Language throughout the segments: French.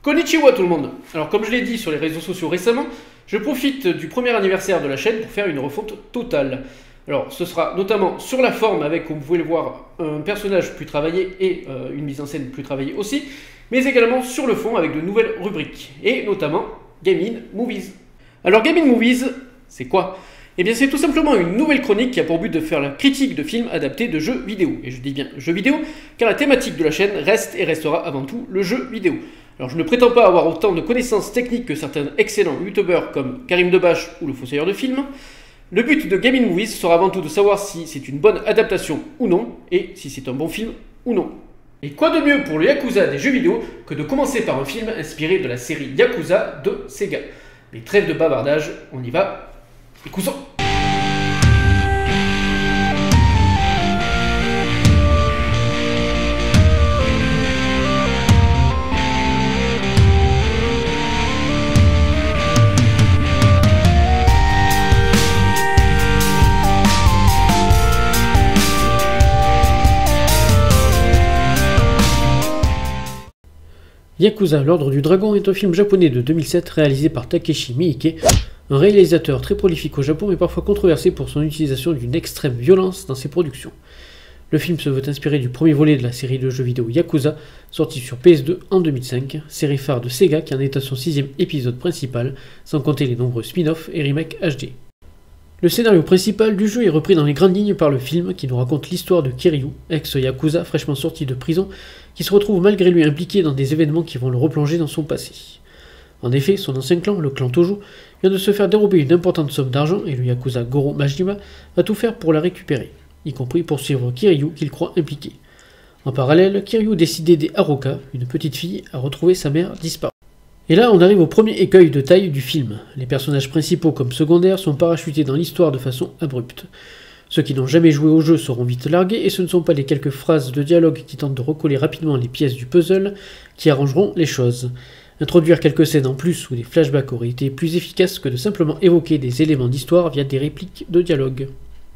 Konnichiwa tout le monde. Alors comme je l'ai dit sur les réseaux sociaux récemment, je profite du premier anniversaire de la chaîne pour faire une refonte totale. Alors ce sera notamment sur la forme avec, comme vous pouvez le voir, un personnage plus travaillé et une mise en scène plus travaillée aussi, mais également sur le fond avec de nouvelles rubriques, et notamment Gaming Movies. Alors Gaming Movies, c'est quoi ? Eh bien c'est tout simplement une nouvelle chronique qui a pour but de faire la critique de films adaptés de jeux vidéo. Et je dis bien jeux vidéo, car la thématique de la chaîne reste et restera avant tout le jeu vidéo. Alors je ne prétends pas avoir autant de connaissances techniques que certains excellents youtubeurs comme Karim Debache ou le Fossoyeur de films. Le but de Gaming Movies sera avant tout de savoir si c'est une bonne adaptation ou non, et si c'est un bon film ou non. Et quoi de mieux pour le Yakuza des jeux vidéo que de commencer par un film inspiré de la série Yakuza de Sega. Mais trêve de bavardage, on y va, écoutons. Yakuza, l'Ordre du Dragon est un film japonais de 2007 réalisé par Takeshi Miike, un réalisateur très prolifique au Japon mais parfois controversé pour son utilisation d'une extrême violence dans ses productions. Le film se veut inspiré du premier volet de la série de jeux vidéo Yakuza, sorti sur PS2 en 2005, série phare de Sega qui en est à son 6e épisode principal, sans compter les nombreux spin-offs et remakes HD. Le scénario principal du jeu est repris dans les grandes lignes par le film qui nous raconte l'histoire de Kiryu, ex-Yakuza fraîchement sorti de prison, qui se retrouve malgré lui impliqué dans des événements qui vont le replonger dans son passé. En effet, son ancien clan, le clan Tojo, vient de se faire dérober une importante somme d'argent et le Yakuza Goro Majima va tout faire pour la récupérer, y compris poursuivre Kiryu qu'il croit impliqué. En parallèle, Kiryu décide d'aider Haruka, une petite fille, à retrouver sa mère disparue. Et là, on arrive au premier écueil de taille du film. Les personnages principaux comme secondaires sont parachutés dans l'histoire de façon abrupte. Ceux qui n'ont jamais joué au jeu seront vite largués, et ce ne sont pas les quelques phrases de dialogue qui tentent de recoller rapidement les pièces du puzzle qui arrangeront les choses. Introduire quelques scènes en plus ou des flashbacks aurait été plus efficace que de simplement évoquer des éléments d'histoire via des répliques de dialogue.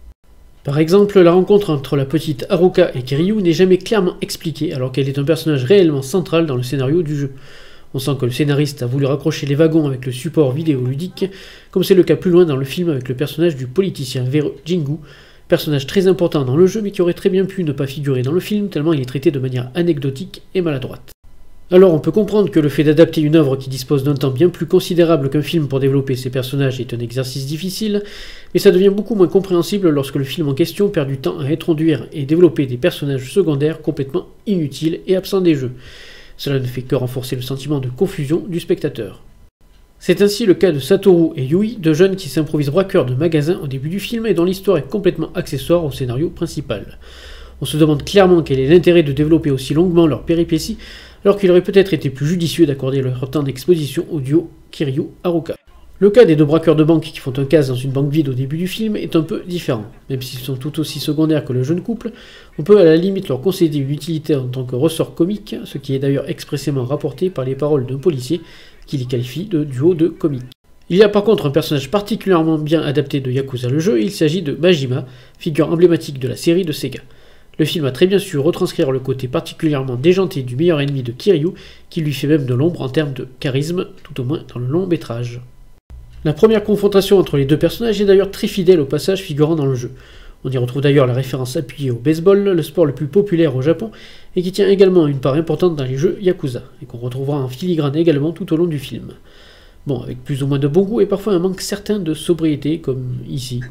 Par exemple, la rencontre entre la petite Haruka et Kiryu n'est jamais clairement expliquée alors qu'elle est un personnage réellement central dans le scénario du jeu. On sent que le scénariste a voulu raccrocher les wagons avec le support vidéoludique, comme c'est le cas plus loin dans le film avec le personnage du politicien véreux Jingu, personnage très important dans le jeu mais qui aurait très bien pu ne pas figurer dans le film tellement il est traité de manière anecdotique et maladroite. Alors on peut comprendre que le fait d'adapter une œuvre qui dispose d'un temps bien plus considérable qu'un film pour développer ses personnages est un exercice difficile, mais ça devient beaucoup moins compréhensible lorsque le film en question perd du temps à introduire et développer des personnages secondaires complètement inutiles et absents des jeux. Cela ne fait que renforcer le sentiment de confusion du spectateur. C'est ainsi le cas de Satoru et Yui, deux jeunes qui s'improvisent braqueurs de magasins au début du film et dont l'histoire est complètement accessoire au scénario principal. On se demande clairement quel est l'intérêt de développer aussi longuement leur péripéties, alors qu'il aurait peut-être été plus judicieux d'accorder leur temps d'exposition au duo Kiryu-Haruka. Le cas des deux braqueurs de banque qui font un casse dans une banque vide au début du film est un peu différent. Même s'ils sont tout aussi secondaires que le jeune couple, on peut à la limite leur concéder une utilité en tant que ressort comique, ce qui est d'ailleurs expressément rapporté par les paroles d'un policier qui les qualifie de duo de comique. Il y a par contre un personnage particulièrement bien adapté de Yakuza le jeu, il s'agit de Majima, figure emblématique de la série de Sega. Le film a très bien su retranscrire le côté particulièrement déjanté du meilleur ennemi de Kiryu, qui lui fait même de l'ombre en termes de charisme, tout au moins dans le long métrage. La première confrontation entre les deux personnages est d'ailleurs très fidèle au passage figurant dans le jeu. On y retrouve d'ailleurs la référence appuyée au baseball, le sport le plus populaire au Japon, et qui tient également une part importante dans les jeux Yakuza, et qu'on retrouvera en filigrane également tout au long du film. Bon, avec plus ou moins de bon goût et parfois un manque certain de sobriété, comme ici.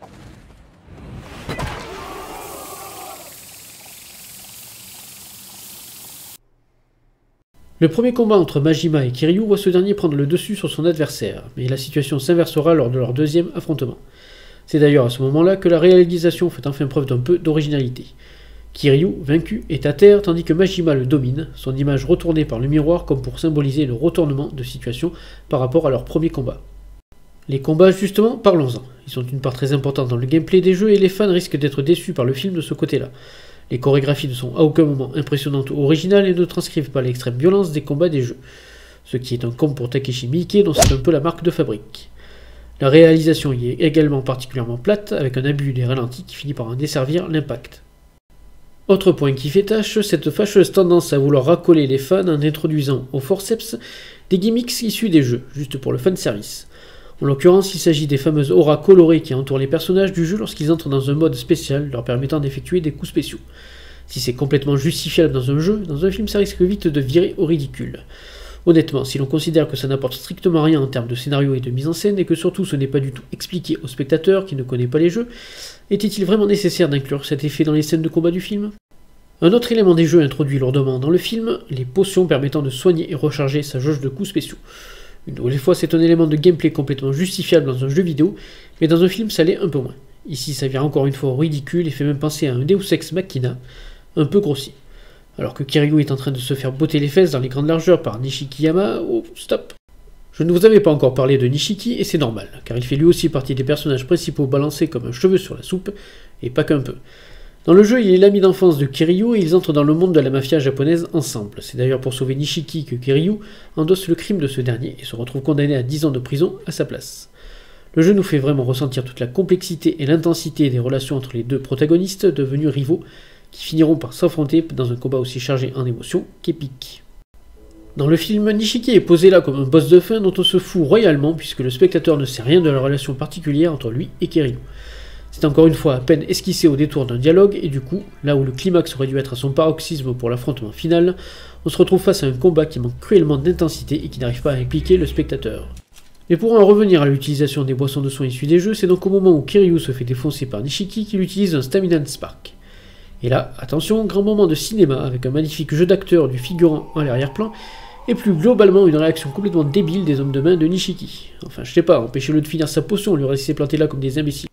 Le premier combat entre Majima et Kiryu voit ce dernier prendre le dessus sur son adversaire, mais la situation s'inversera lors de leur deuxième affrontement. C'est d'ailleurs à ce moment-là que la réalisation fait enfin preuve d'un peu d'originalité. Kiryu, vaincu, est à terre tandis que Majima le domine, son image retournée par le miroir comme pour symboliser le retournement de situation par rapport à leur premier combat. Les combats justement, parlons-en. Ils sont une part très importante dans le gameplay des jeux et les fans risquent d'être déçus par le film de ce côté-là. Les chorégraphies ne sont à aucun moment impressionnantes ou originales et ne transcrivent pas l'extrême violence des combats des jeux, ce qui est un comble pour Takeshi Miike dont c'est un peu la marque de fabrique. La réalisation y est également particulièrement plate, avec un abus des ralentis qui finit par en desservir l'impact. Autre point qui fait tâche, cette fâcheuse tendance à vouloir racoler les fans en introduisant au forceps des gimmicks issus des jeux, juste pour le fanservice. En l'occurrence, il s'agit des fameuses auras colorées qui entourent les personnages du jeu lorsqu'ils entrent dans un mode spécial leur permettant d'effectuer des coups spéciaux. Si c'est complètement justifiable dans un jeu, dans un film ça risque vite de virer au ridicule. Honnêtement, si l'on considère que ça n'apporte strictement rien en termes de scénario et de mise en scène, et que surtout ce n'est pas du tout expliqué au spectateur qui ne connaît pas les jeux, était-il vraiment nécessaire d'inclure cet effet dans les scènes de combat du film ? Un autre élément des jeux introduit lourdement dans le film, les potions permettant de soigner et recharger sa jauge de coups spéciaux. Une nouvelle fois, c'est un élément de gameplay complètement justifiable dans un jeu vidéo, mais dans un film ça l'est un peu moins. Ici ça vient encore une fois au ridicule et fait même penser à un Deus Ex Machina, un peu grossier. Alors que Kiryu est en train de se faire botter les fesses dans les grandes largeurs par Nishikiyama, oh stop. Je ne vous avais pas encore parlé de Nishiki et c'est normal, car il fait lui aussi partie des personnages principaux balancés comme un cheveu sur la soupe, et pas qu'un peu. Dans le jeu, il est l'ami d'enfance de Kiryu et ils entrent dans le monde de la mafia japonaise ensemble. C'est d'ailleurs pour sauver Nishiki que Kiryu endosse le crime de ce dernier et se retrouve condamné à 10 ans de prison à sa place. Le jeu nous fait vraiment ressentir toute la complexité et l'intensité des relations entre les deux protagonistes devenus rivaux, qui finiront par s'affronter dans un combat aussi chargé en émotions qu'épique. Dans le film, Nishiki est posé là comme un boss de fin dont on se fout royalement puisque le spectateur ne sait rien de la relation particulière entre lui et Kiryu. C'est encore une fois à peine esquissé au détour d'un dialogue et du coup, là où le climax aurait dû être à son paroxysme pour l'affrontement final, on se retrouve face à un combat qui manque cruellement d'intensité et qui n'arrive pas à impliquer le spectateur. Mais pour en revenir à l'utilisation des boissons de soins issues des jeux, c'est donc au moment où Kiryu se fait défoncer par Nishiki qu'il utilise un Stamina Spark. Et là, attention, grand moment de cinéma avec un magnifique jeu d'acteur du figurant à l'arrière-plan, et plus globalement une réaction complètement débile des hommes de main de Nishiki. Enfin, je sais pas, empêchez-le de finir sa potion, lui laisser planter là comme des imbéciles.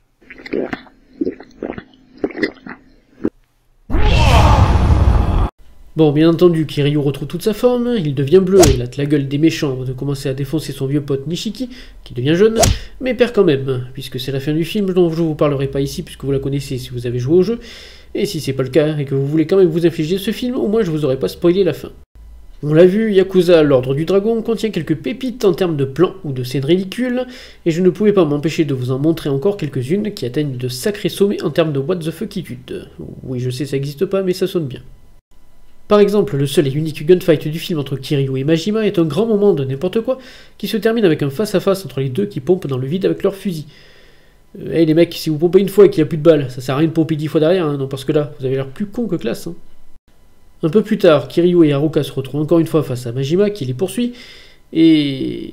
Bon, bien entendu, Kiryu retrouve toute sa forme, il devient bleu et latte la gueule des méchants avant de commencer à défoncer son vieux pote Nishiki, qui devient jeune, mais perd quand même, puisque c'est la fin du film dont je vous parlerai pas ici puisque vous la connaissez si vous avez joué au jeu, et si c'est pas le cas et que vous voulez quand même vous infliger ce film, au moins je vous aurais pas spoilé la fin. On l'a vu, Yakuza, l'Ordre du Dragon, contient quelques pépites en termes de plans ou de scènes ridicules, et je ne pouvais pas m'empêcher de vous en montrer encore quelques-unes qui atteignent de sacrés sommets en termes de what the fuckitude. Oui, je sais, ça existe pas, mais ça sonne bien. Par exemple, le seul et unique gunfight du film entre Kiryu et Majima est un grand moment de n'importe quoi, qui se termine avec un face-à-face entre les deux qui pompent dans le vide avec leurs fusils. Hey les mecs, si vous pompez une fois et qu'il n'y a plus de balles, ça sert à rien de pomper 10 fois derrière, hein, non parce que là, vous avez l'air plus con que classe. Hein. Un peu plus tard, Kiryu et Haruka se retrouvent encore une fois face à Majima qui les poursuit, et...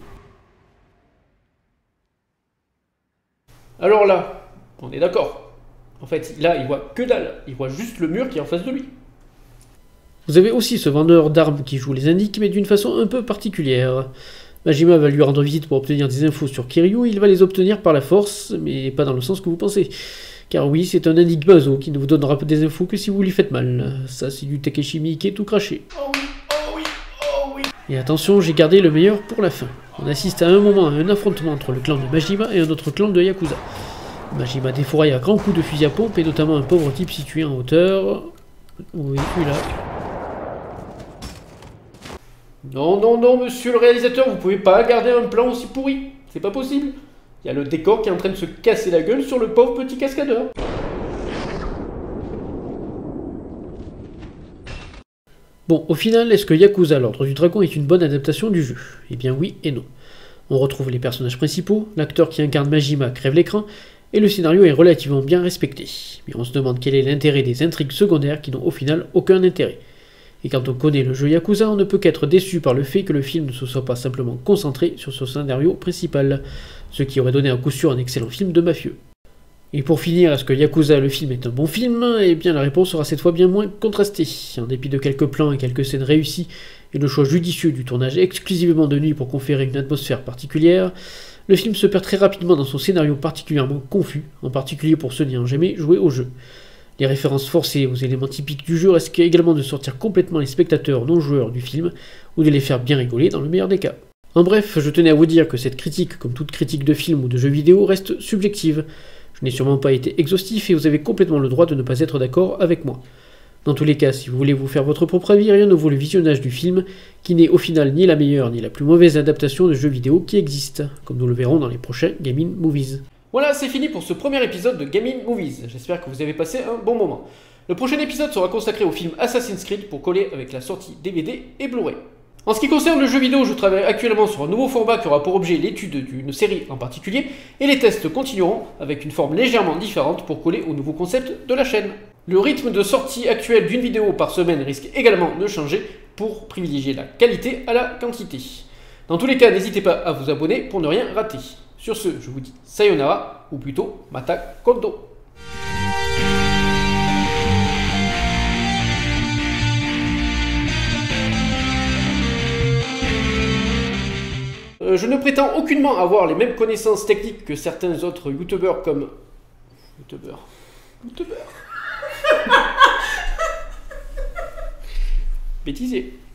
Alors là, on est d'accord. En fait, là, il voit que dalle. Il voit juste le mur qui est en face de lui. Vous avez aussi ce vendeur d'armes qui joue les indiques, mais d'une façon un peu particulière. Majima va lui rendre visite pour obtenir des infos sur Kiryu, il va les obtenir par la force, mais pas dans le sens que vous pensez. Car oui, c'est un indique bazo qui ne vous donnera des infos que si vous lui faites mal. Ça, c'est du Takeshi Miike tout craché. Oh oui, oh oui, oh oui. Et attention, j'ai gardé le meilleur pour la fin. On assiste à un moment à un affrontement entre le clan de Majima et un autre clan de Yakuza. Majima défouraille à grands coups de fusil à pompe et notamment un pauvre type situé en hauteur... Oui, celui-là. Non, non, non, monsieur le réalisateur, vous pouvez pas garder un plan aussi pourri. C'est pas possible. Il y a le décor qui est en train de se casser la gueule sur le pauvre petit cascadeur. Bon, au final, est-ce que Yakuza, l'Ordre du Dragon est une bonne adaptation du jeu? Eh bien oui et non. On retrouve les personnages principaux, l'acteur qui incarne Majima crève l'écran, et le scénario est relativement bien respecté. Mais on se demande quel est l'intérêt des intrigues secondaires qui n'ont au final aucun intérêt. Et quand on connaît le jeu Yakuza, on ne peut qu'être déçu par le fait que le film ne se soit pas simplement concentré sur ce scénario principal, ce qui aurait donné à coup sûr un excellent film de mafieux. Et pour finir, est-ce que Yakuza le film est un bon film? Eh bien la réponse sera cette fois bien moins contrastée. En dépit de quelques plans et quelques scènes réussies, et le choix judicieux du tournage exclusivement de nuit pour conférer une atmosphère particulière, le film se perd très rapidement dans son scénario particulièrement confus, en particulier pour ceux n'ayant jamais joué au jeu. Les références forcées aux éléments typiques du jeu risquent également de sortir complètement les spectateurs non-joueurs du film, ou de les faire bien rigoler dans le meilleur des cas. En bref, je tenais à vous dire que cette critique, comme toute critique de film ou de jeu vidéo, reste subjective. Je n'ai sûrement pas été exhaustif et vous avez complètement le droit de ne pas être d'accord avec moi. Dans tous les cas, si vous voulez vous faire votre propre avis, rien ne vaut le visionnage du film, qui n'est au final ni la meilleure ni la plus mauvaise adaptation de jeux vidéo qui existe, comme nous le verrons dans les prochains Gaming Movies. Voilà, c'est fini pour ce premier épisode de Gaming Movies. J'espère que vous avez passé un bon moment. Le prochain épisode sera consacré au film Assassin's Creed pour coller avec la sortie DVD et Blu-ray. En ce qui concerne le jeu vidéo, je travaille actuellement sur un nouveau format qui aura pour objet l'étude d'une série en particulier, et les tests continueront avec une forme légèrement différente pour coller au nouveau concept de la chaîne. Le rythme de sortie actuel d'une vidéo par semaine risque également de changer pour privilégier la qualité à la quantité. Dans tous les cas, n'hésitez pas à vous abonner pour ne rien rater. Sur ce, je vous dis sayonara, ou plutôt mata kondo. Je ne prétends aucunement avoir les mêmes connaissances techniques que certains autres youtubeurs comme... Youtubeurs. Bêtisier.